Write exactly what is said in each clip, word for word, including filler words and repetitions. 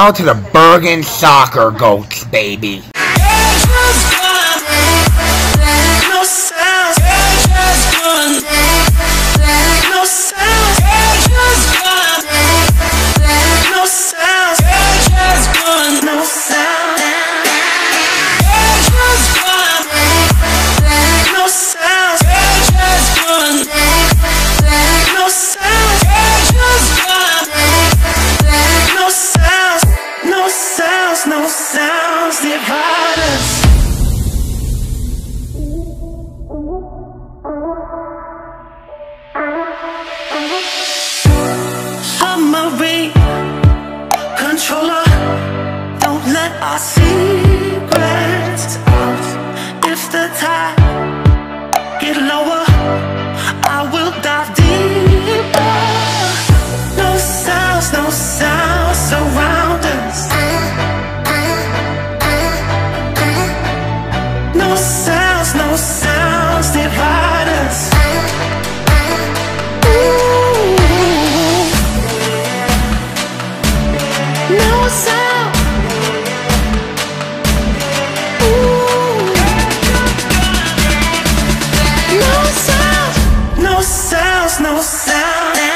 now to the Bergen soccer goats, baby. No sounds divide us. Submarine controller, don't let our secrets out. If the tide get lower, I will dive deeper. No sounds, no sounds surround us. No sounds, no sounds divide us. Ooh. No sound. Ooh. No sounds, no sounds, no sounds.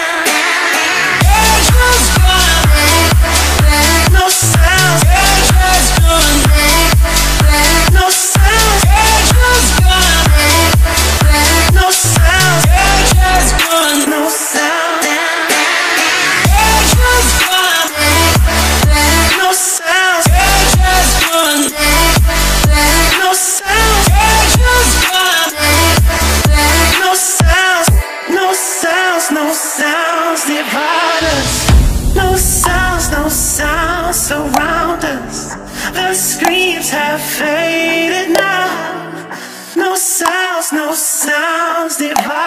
No sounds divide us. No sounds, no sounds surround us. The screams have faded now. No sounds, no sounds divide us.